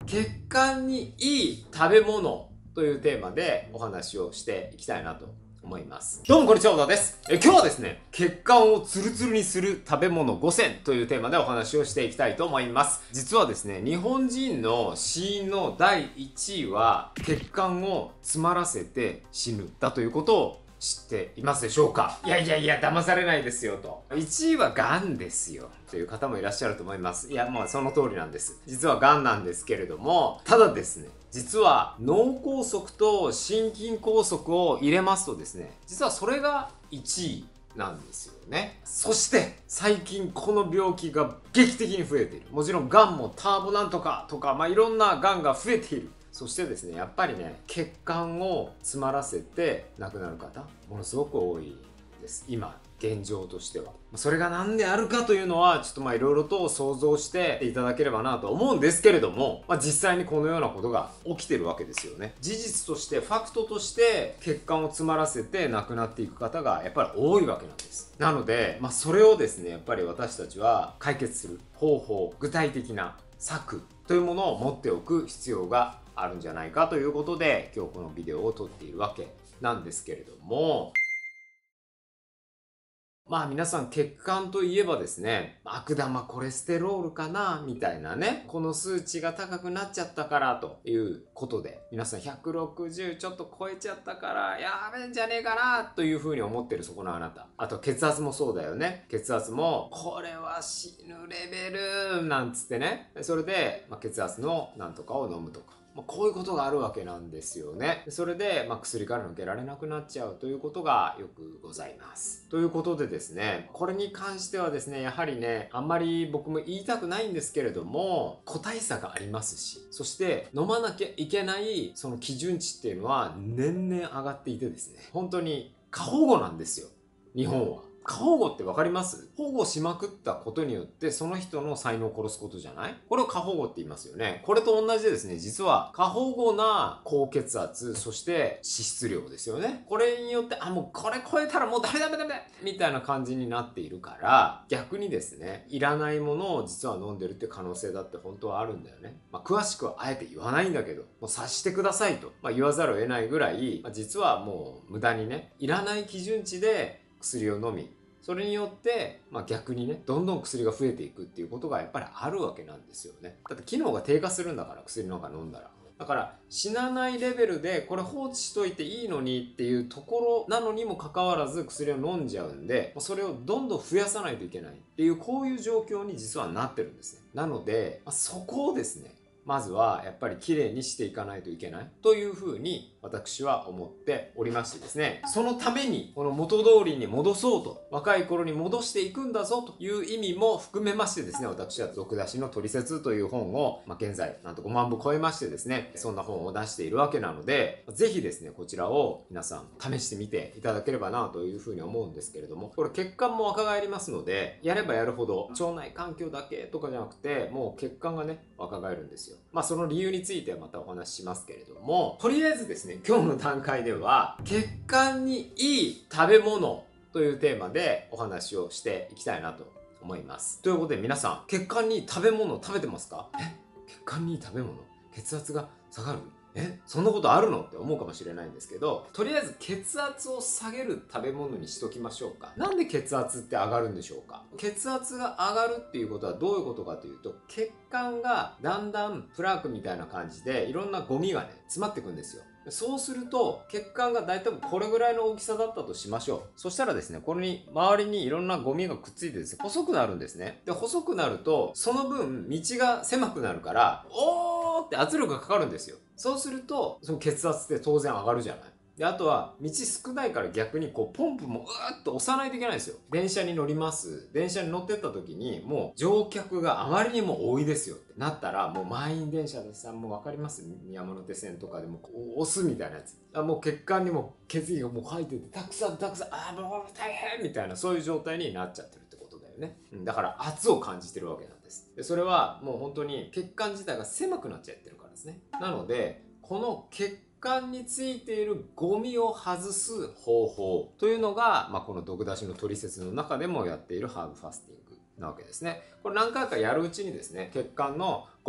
血管にいい食べ物というテーマでお話をしていきたいなと思います。どうもこんにちは、小田です。今日はですね、血管をツルツルにする食べ物5選というテーマでお話をしていきたいと思います。実はですね、日本人の死因の第1位は血管を詰まらせて死ぬだということを知っていますでしょうか？いや騙されないですよと。1位は癌ですよという方もいらっしゃると思います。いや、その通りなんです。実は癌なんですけれども、ただですね、実は脳梗塞と心筋梗塞を入れますとですね、実はそれが1位なんですよね。そして最近この病気が劇的に増えている。もちろん癌もターボなんとかとか、いろんな癌が増えている。そしてですね、やっぱりね、血管を詰まらせて亡くなる方、ものすごく多いです。今、現状としては。それが何であるかというのは、ちょっといろいろと想像していただければなと思うんですけれども、実際にこのようなことが起きてるわけですよね。事実として、ファクトとして、血管を詰まらせて亡くなっていく方がやっぱり多いわけなんです。なので、それをですね、やっぱり私たちは解決する方法、具体的な策というものを持っておく必要があるんじゃないかということで、今日このビデオを撮っているわけなんですけれども、皆さん血管といえばですね、悪玉コレステロールかなみたいなね、この数値が高くなっちゃったからということで、皆さん160ちょっと超えちゃったからやべえんじゃねえかなというふうに思ってるそこのあなた。あと血圧もそうだよね。血圧もこれは死ぬレベルなんつってね、それで、血圧のなんとかを飲むとか。こういうことがあるわけなんですよね。それで、薬から抜けられなくなっちゃうということがよくございます。ということでですね、これに関してはですね、やはりね、あんまり僕も言いたくないんですけれども、個体差がありますし、そして飲まなきゃいけないその基準値っていうのは年々上がっていてですね、本当に過保護なんですよ、日本は。過保護って分かります？保護しまくったことによってその人の才能を殺すことじゃない？これを過保護って言いますよね。これと同じでですね、実は過保護な高血圧、そして脂質量ですよね。これによって、もうこれ超えたらもうダメみたいな感じになっているから、逆にですね、いらないものを実は飲んでるって可能性だって本当はあるんだよね。詳しくはあえて言わないんだけど、もう察してくださいと、言わざるを得ないぐらい、実はもう無駄にね、いらない基準値で薬を飲み、それによって、逆にね、どんどん薬が増えていくっていうことがやっぱりあるわけなんですよね。だって機能が低下するんだから、薬なんか飲んだら。だから死なないレベルでこれ放置しといていいのにっていうところなのにもかかわらず薬を飲んじゃうんで、それをどんどん増やさないといけないっていう、こういう状況に実はなってるんですね。なので、そこをですね、まずはやっぱりきれいにしていかないといけないというふうに私は思っておりましてですね、そのためにこの元通りに戻そうと、若い頃に戻していくんだぞという意味も含めましてですね、私は毒出しのトリセツという本を、現在なんと5万部超えましてですね、そんな本を出しているわけなので、ぜひですね、こちらを皆さん試してみていただければなというふうに思うんですけれども、これ血管も若返りますので、やればやるほど腸内環境だけとかじゃなくて、もう血管がね、若返るんですよ。その理由についてはまたお話ししますけれども、とりあえずですね、今日の段階では血管にいい食べ物というテーマでお話をしていきたいなと思います。ということで皆さん、血管にいい食べ物を食べてますか？血管にいい食べ物？血圧が下がる？そんなことあるのって思うかもしれないんですけど、とりあえず血圧を下げる食べ物にしときましょうか。なんで血圧って上がるんでしょうか？血圧が上がるっていうことはどういうことかというと、血管がだんだんプラークみたいな感じでいろんなゴミがね、詰まってくんですよ。そうすると血管が大体これぐらいの大きさだったとしましょう。そしたらですね、これに周りにいろんなゴミがくっついてですね、細くなるんですね。で、細くなるとその分道が狭くなるから、おーって圧力がかかるんですよ。そうするとその血圧って当然上がるじゃない。で、あとは道少ないから逆にポンプもうーっと押さないといけないんですよ。電車に乗ります。電車に乗ってった時にもう乗客があまりにも多いですよってなったら、もう満員電車でさ、もうわかります？山手線とかでも押すみたいなやつ。もう血管にも血液がもう入ってて、たくさん、もう大変みたいな、そういう状態になっちゃってるってことだよね。だから圧を感じてるわけなんです。で、それはもう本当に血管自体が狭くなっちゃってるからですね。なので、この血管についているゴミを外す方法というのが、この毒出しのトリセツの中でもやっているハーブファスティングなわけですね。これ何回かやるうちにですね、血管のゴミ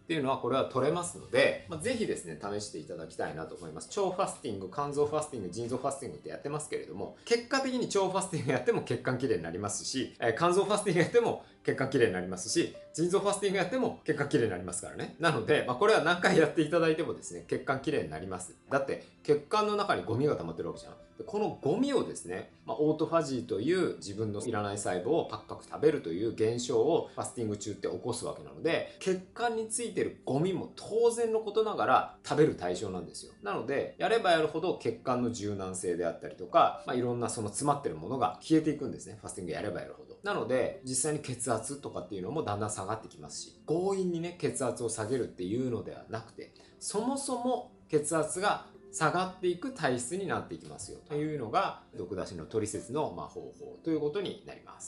っていうのはこれは取れますので、ぜひですね、試していただきたいなと思います。腸ファスティング、肝臓ファスティング、腎臓ファスティングってやってますけれども、結果的に腸ファスティングやっても血管きれいになりますし、肝臓ファスティングやっても血管きれいになりますし、腎臓ファスティングやっても血管きれいになりますからね。なので、これは何回やっていただいてもですね、血管きれいになります。だって、血管の中にゴミが溜まってるわけじゃん。でこのゴミをですね、オートファジーという自分のいらない細胞をパクパク食べるという現象をファスティング中って起こすわけなので、血管についてるゴミも当然のことながら食べる対象なんですよ。なので、やればやるほど血管の柔軟性であったりとか、いろんなその詰まってるものが消えていくんですね。ファスティングやればやるほど。なので、実際に血圧とかっていうのもだんだん下がってきますし、強引にね、血圧を下げるっていうのではなくて、そもそも血圧が下がっていく体質になっていきますよというのが毒出しのトリセツの方法ということになります。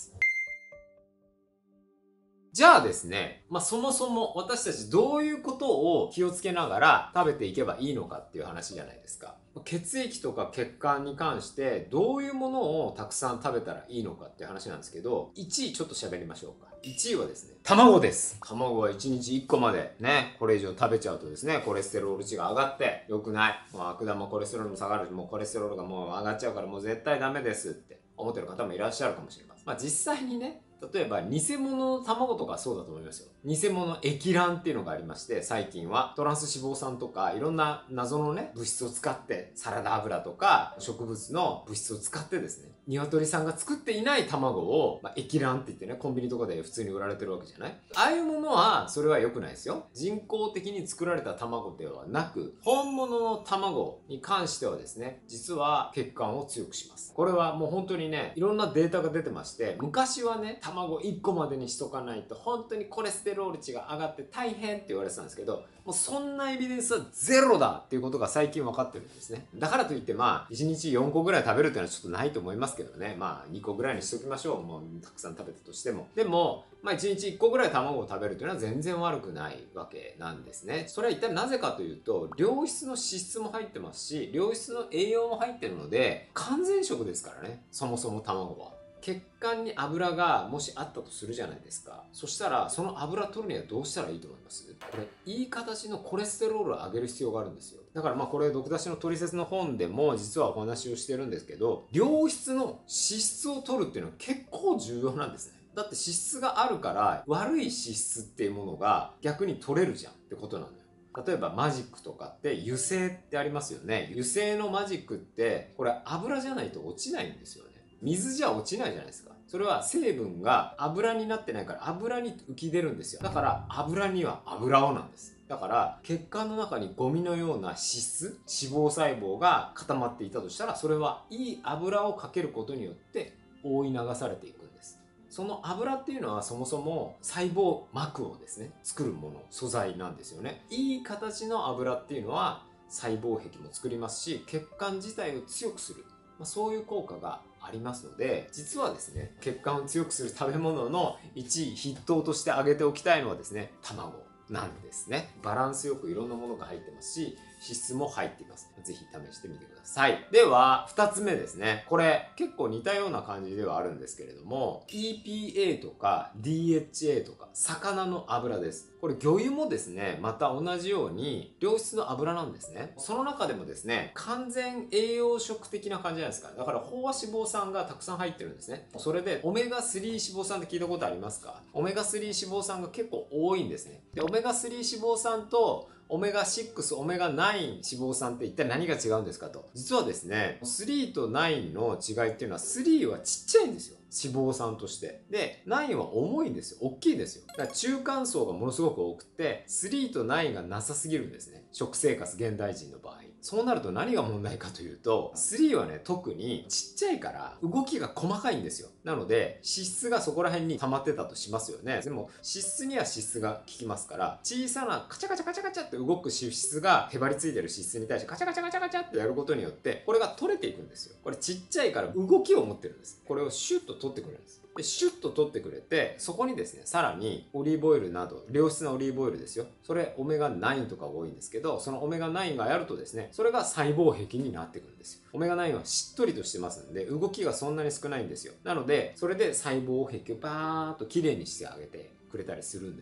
じゃあですね、そもそも私たちどういうことを気をつけながら食べていけばいいのかっていう話じゃないですか。血液とか血管に関してどういうものをたくさん食べたらいいのかっていう話なんですけど、1位ちょっと喋りましょうか。1位はですね、卵です。卵は1日1個までね、これ以上食べちゃうとですね、コレステロール値が上がって良くない。もう悪玉コレステロールも下がるし、もうコレステロールがもう上がっちゃうからもう絶対ダメですって思ってる方もいらっしゃるかもしれません。実際にね、例えば偽物の卵とかそうだと思いますよ。偽物液卵っていうのがありまして、最近はトランス脂肪酸とかいろんな謎のね、物質を使ってサラダ油とか植物の物質を使ってですね、鶏さんが作っていない卵を、液卵って言ってね、コンビニとかで普通に売られてるわけじゃない？ああいうものはそれは良くないですよ。人工的に作られた卵ではなく、本物の卵に関してはですね、実は血管を強くします。これはもう本当にね、いろんなデータが出てまして、昔はね、卵1個までにしとかないと本当にコレステロール値が上がって大変って言われてたんですけど、もうそんなエビデンスはゼロだっていうことが最近分かってるんですね。だからといって1日4個ぐらい食べるっていうのはちょっとないと思いますけどね。2個ぐらいにしときましょう。もうたくさん食べたとしても。でも、1日1個ぐらい卵を食べるというのは全然悪くないわけなんですね。それは一体なぜかというと、良質の脂質も入ってますし、良質の栄養も入ってるので、完全食ですからね。そもそも卵は。血管に油がもしあったとするじゃないですか。そしたら、その油取るにはどうしたらいいと思います？これ、いい形のコレステロールを上げる必要があるんですよ。だからこれ、毒出しのトリセツの本でも実はお話をしてるんですけど、良質の脂質を取るっていうのは結構重要なんですね。だって脂質があるから、悪い脂質っていうものが逆に取れるじゃんってことなのよ。例えばマジックとかって油性ってありますよね。油性のマジックってこれ油じゃないと落ちないんですよね。水じゃ落ちないじゃないですか。それは成分が油になってないから油に浮き出るんですよ。だから油には油をなんです。だから血管の中にゴミのような脂質、脂肪細胞が固まっていたとしたら、それはいい油をかけることによって覆い流されていくんです。その油っていうのはそもそも細胞膜をですね、作るもの、素材なんですよね。いい形の油っていうのは細胞壁も作りますし、血管自体を強くする。そういう効果がありますので、実はですね、血管を強くする食べ物の1位筆頭として挙げておきたいのはですね、卵なんですね。バランスよくいろんなものが入ってますし、脂質も入っています。ぜひ試してみてください。では、2つ目ですね。これ結構似たような感じではあるんですけれども、EPA とか DHA とか魚の油です。これ魚油もですね、また同じように良質の油なんですね。その中でもですね、完全栄養食的な感じじゃないですか。だから飽和脂肪酸がたくさん入ってるんですね。それでオメガ3脂肪酸って聞いたことありますか？オメガ3脂肪酸が結構多いんですね。で、オメガ3脂肪酸とオメガ6、オメガ9脂肪酸って一体何が違うんですかと。実はですね、3と9の違いっていうのは、3はちっちゃいんですよ。脂肪酸として。で、9は重いんですよ。大きいですよ。だから中間層がものすごく多くて、3と9がなさすぎるんですね。食生活、現代人の場合。そうなると何が問題かというと、3はね、特にちっちゃいから動きが細かいんですよ。なので、脂質がそこら辺に溜まってたとしますよね。でも、脂質には脂質が効きますから、小さなカチャカチャカチャカチャって動く脂質がへばりついてる脂質に対してカチャカチャカチャカチャってやることによって、これが取れていくんですよ。これちっちゃいから動きを持ってるんです。これをシュッと取ってくれるんです。で、シュッと取ってくれて、そこにですね、さらにオリーブオイルなど、良質なオリーブオイルですよ。それ、オメガ9とか多いんですけど、そのオメガ9がやるとですね、それが細胞壁になってくるんですよ。オメガ9はしっとりとしてますんで、動きがそんなに少ないんですよ。なので、それで細胞壁をバーッときれいにしてあげてくれたりするんですね。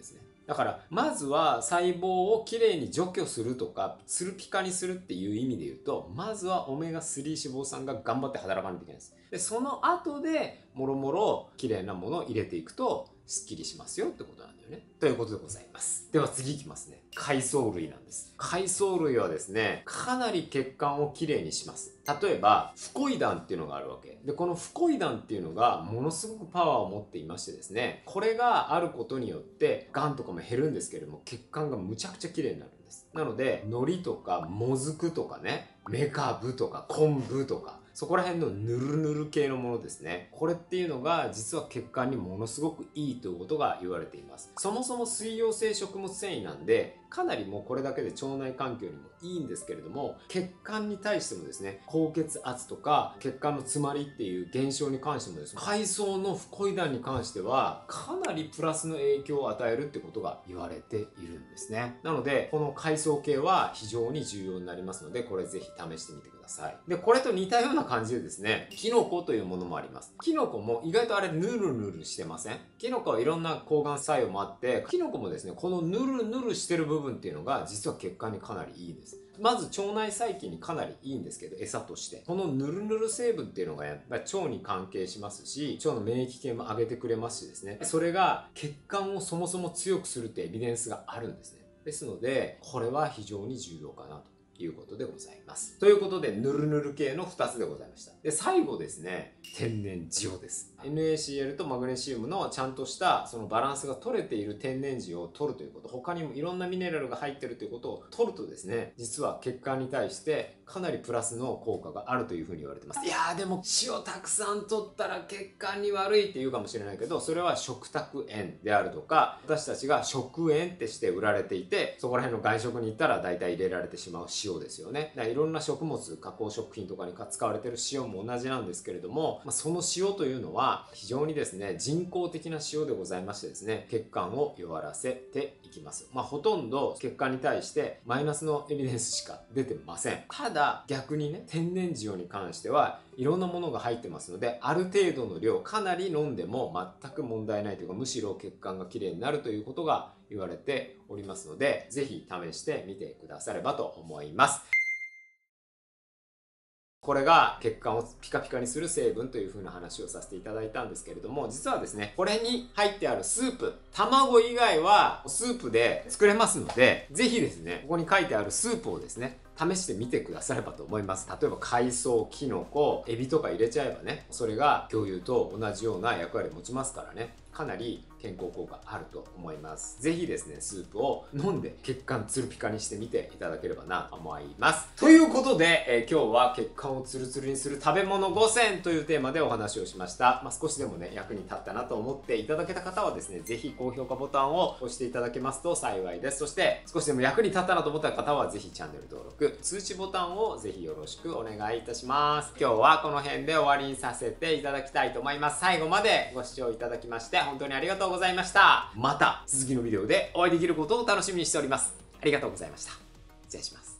だからまずは細胞をきれいに除去するとかツルピカにするっていう意味で言うと、まずはオメガ3脂肪酸が頑張って働かないといけないです。でその後でもろもろきれいなものを入れていくとすっきりしますよってことなんだよね。ということでございます。では次いきますね。海藻類なんです。海藻類はですね、かなり血管をきれいにします。例えば、フコイダンっていうのがあるわけ。で、このフコイダンっていうのがものすごくパワーを持っていましてですね、これがあることによって、癌とかも減るんですけれども、血管がむちゃくちゃきれいになるんです。なので、海苔とかもずくとかね、メカブとか昆布とか、そこら辺のヌルヌル系のものですね。これっていうのが実は血管にものすごくいいということが言われています。そもそも水溶性食物繊維なんで、かなりもうこれだけで腸内環境にもいいんですけれども、血管に対してもですね、高血圧とか血管の詰まりっていう現象に関してもですね、海藻のフコイダンに関してはかなりプラスの影響を与えるってことが言われているんですね。なのでこの海藻系は非常に重要になりますので、これぜひ試してみてください。でこれと似たような感じでですね、キノコというものもあります。キノコも意外とあれヌルヌルしてません？キノコはいろんな抗がん作用もあって、キノコもですね、このヌルヌルしてる部分っていうのが実は血管にかなりいいんです。まず腸内細菌にかなりいいんですけど、餌としてこのヌルヌル成分っていうのがやっぱり腸に関係しますし、腸の免疫系も上げてくれますしですね、それが血管をそもそも強くするってエビデンスがあるんですね。ですのでこれは非常に重要かなということでございます。ということで、ヌルヌル系の2つでございました。で、最後ですね、天然塩です。NaCl とマグネシウムのちゃんとしたそのバランスが取れている天然塩を取るということ、他にもいろんなミネラルが入ってるということを取るとですね、実は血管に対してかなりプラスの効果があるというふうに言われてます。いやーでも塩たくさん取ったら血管に悪いって言うかもしれないけど、それは食卓塩であるとか、私たちが食塩ってして売られていて、そこら辺の外食に行ったら大体入れられてしまう塩ですよね。だからいろんな食物加工食品とかに使われている塩も同じなんですけれども、その塩というのは非常にですね、人工的な塩でございましてですね、血管を弱らせていきます。ほとんど血管に対してマイナスのエビデンスしか出てません。ただ逆にね、天然塩に関してはいろんなものが入ってますので、ある程度の量かなり飲んでも全く問題ないというか、むしろ血管がきれいになるということが言われておりますので、ぜひ試してみてくださればと思います。これが血管をピカピカにする成分という風な話をさせていただいたんですけれども、実はですね、これに入ってあるスープ、卵以外はスープで作れますので、ぜひですね、ここに書いてあるスープをですね、試してみてくださればと思います。例えば海藻、キノコ、エビとか入れちゃえばね、それが魚油と同じような役割を持ちますからね、かなり健康効果あると思います。ぜひですね、スープを飲んで血管ツルピカにしてみていただければなと思います。ということで、今日は血管をツルツルにする食べ物5選というテーマでお話をしました。少しでもね、役に立ったなと思っていただけた方はですね、ぜひ高評価ボタンを押していただけますと幸いです。そして少しでも役に立ったなと思った方はぜひチャンネル登録、通知ボタンをぜひよろしくお願いいたします。今日はこの辺で終わりにさせていただきたいと思います。最後までご視聴いただきまして本当にありがとうございました。また続きのビデオでお会いできることを楽しみにしております。ありがとうございました。失礼します。